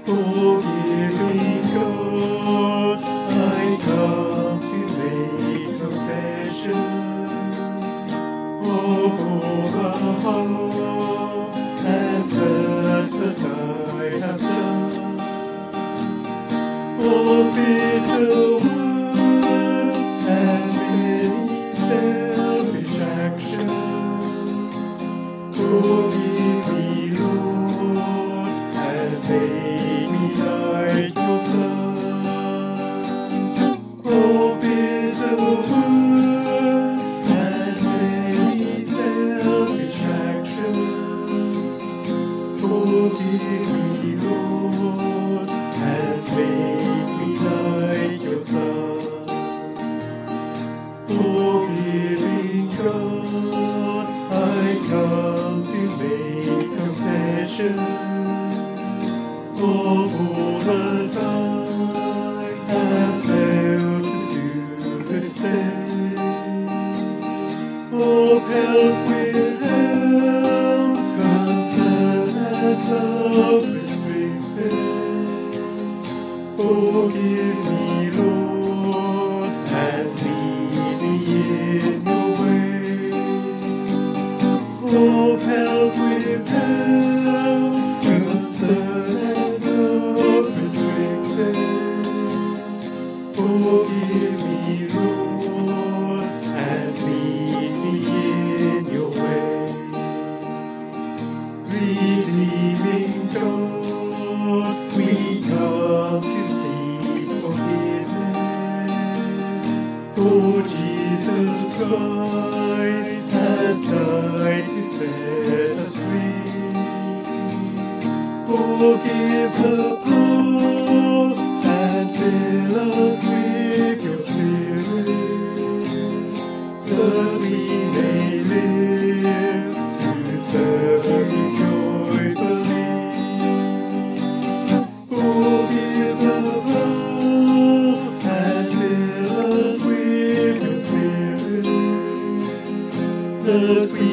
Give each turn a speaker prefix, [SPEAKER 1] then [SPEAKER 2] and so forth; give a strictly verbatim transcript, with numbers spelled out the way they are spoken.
[SPEAKER 1] Forgiving God, I come to make confession of all the harm and hurt that I have done, of bitter words and many selfish actions. Forgive me, Lord, and make me like your Son. Of bitter words and many selfish actions. Forgive me, Lord, and make me like your Son. Forgiving God, I come to make confession of all that I have failed to do this day, of help withheld, concern and love restricted. Forgive me, Lord, and lead me in your way, of help withheld, concern and love restricted. Forgive me, Lord, and lead me in your way. Redeeming God, we come to seek forgiveness, for Jesus Christ has died to set us free. Forgive the past and fill us with your Spirit, that we may live to serve you joyfully. Forgive the past and fill us with your Spirit, that we